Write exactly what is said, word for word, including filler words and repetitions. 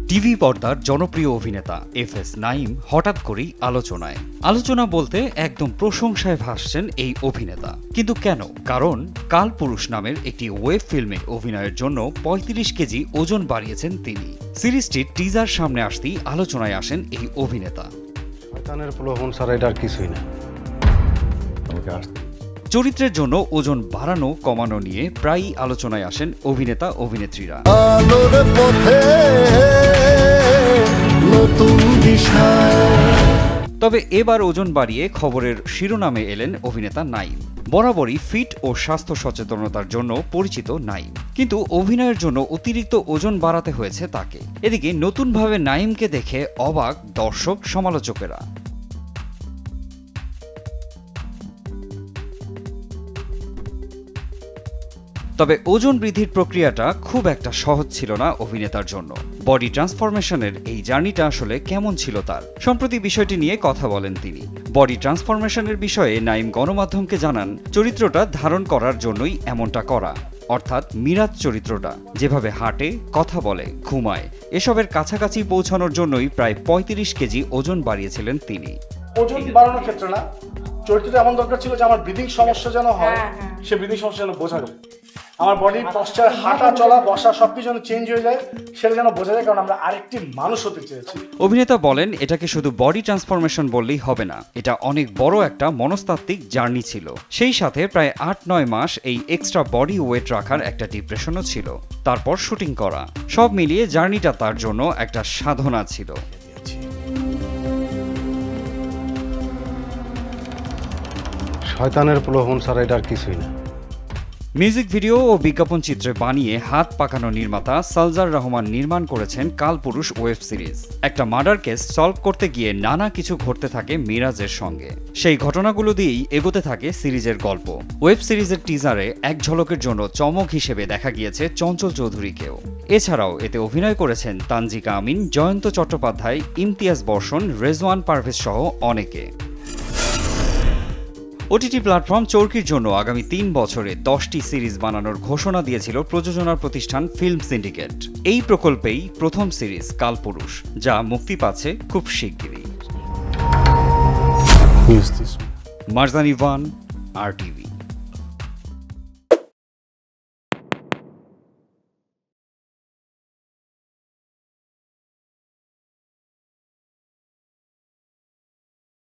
TV পর্দার জনপ্রিয় অভিনেতা এফ এস নাঈম হঠাৎ করেই আলোচনায় আলোচনা বলতে একদম প্রশংসায় ভাসছেন এই অভিনেতা। কিন্তু কেন? কারণ কালপুরুষ নামের একটি ওয়েব ফিল্মে অভিনয়ের জন্য পঁয়ত্রিশ কেজি ওজন বাড়িয়েছেন তিনি। সিরিজটির টিজার সামনে আসতেই আলোচনায় আসেন এই অভিনেতা। শয়তানের প্রলোভন ছাড়া এটা আর কিছুই না। চরিত্রের জন্য ওজন বাড়ানো কমানো নিয়ে প্রায়ই আলোচনায় আসেন অভিনেতা অভিনেত্রীরা। তবে এবার ওজন বাড়িয়ে খবরের শিরোনামে এলেন অভিনেতা নাঈম। বরাবরই ফিট ও স্বাস্থ্য সচেতনতার জন্য পরিচিত নাঈম, কিন্তু অভিনয়ের জন্য অতিরিক্ত ওজন বাড়াতে হয়েছে তাকে। এদিকে নতুনভাবে নাঈমকে দেখে অবাক দর্শক সমালোচকেরা। তবে ওজন বৃদ্ধির প্রক্রিয়াটা খুব একটা সহজ ছিল না অভিনেতার জন্য। বডি ট্রান্সফরমেশনের এই জার্নিটা আসলে কেমন ছিল তার, সম্প্রতি বিষয়টি নিয়ে কথা বলেন তিনি। বডি ট্রান্সফরমেশনের বিষয়ে নাঈম গণমাধ্যমকে জানান, চরিত্রটা ধারণ করার জন্যই এমনটা করা। অর্থাৎ মিরাজ চরিত্রটা যেভাবে হাঁটে, কথা বলে, ঘুমায়, এসবের কাছাকাছি পৌঁছানোর জন্যই প্রায় পঁয়ত্রিশ কেজি ওজন বাড়িয়েছিলেন তিনি। ওজন বাড়ানোর ক্ষেত্রে না, চরিত্রটা এমন দরকার ছিল যে আমার ব্রিদিং সমস্যা যেন হয়, সে ব্রিদিং সমস্যা যেন বোঝা যায়। আমার বডি পশ্চার, হাঁটা চলা বসা সবকিছু যেন চেঞ্জ হয়ে যায়, সেটা যেন বোঝা যায়, কারণ আমরা আরেকটি মানুষ হতে চেয়েছি। অভিনেতা বলেন, এটাকে শুধু বডি ট্রান্সফরমেশন বললেই হবে না, এটা অনেক বড় একটা মনস্তাত্ত্বিক জার্নি ছিল। সেই সাথে প্রায় আট নয় মাস এই এক্সট্রা বডি ওয়েট রাখার একটা ডিপ্রেশনও ছিল, তারপর শুটিং করা, সব মিলিয়ে জার্নিটা তার জন্য একটা সাধনা ছিল। শয়তানের প্রলোভন ছাড়া এটা আর কিছুই না। মিউজিক ভিডিও ও বিজ্ঞাপন চিত্রে বানিয়ে হাত পাকানো নির্মাতা সালজার রহমান নির্মাণ করেছেন কালপুরুষ ওয়েব সিরিজ। একটা মার্ডার কেস সলভ করতে গিয়ে নানা কিছু ঘটতে থাকে মিরাজের সঙ্গে। সেই ঘটনাগুলো দিয়েই এগোতে থাকে সিরিজের গল্প। ওয়েব সিরিজের টিজারে এক ঝলকের জন্য চমক হিসেবে দেখা গিয়েছে চঞ্চল চৌধুরীকেও। এছাড়াও এতে অভিনয় করেছেন তানজিকা আমিন, জয়ন্ত চট্টোপাধ্যায়, ইমতিয়াজ বর্ষণ, রেজওয়ান পারভেজ সহ অনেকে। ওটিটি প্ল্যাটফর্ম চরকির জন্য আগামী তিন বছরে দশটি সিরিজ বানানোর ঘোষণা দিয়েছিল প্রযোজনা প্রতিষ্ঠান ফিল্ম সিন্ডিকেট। এই প্রকল্পেই প্রথম সিরিজ কালপুরুষ, যা মুক্তি পাচ্ছে খুব শিগগিরই। মারজানি ওয়ান, আর টিভি।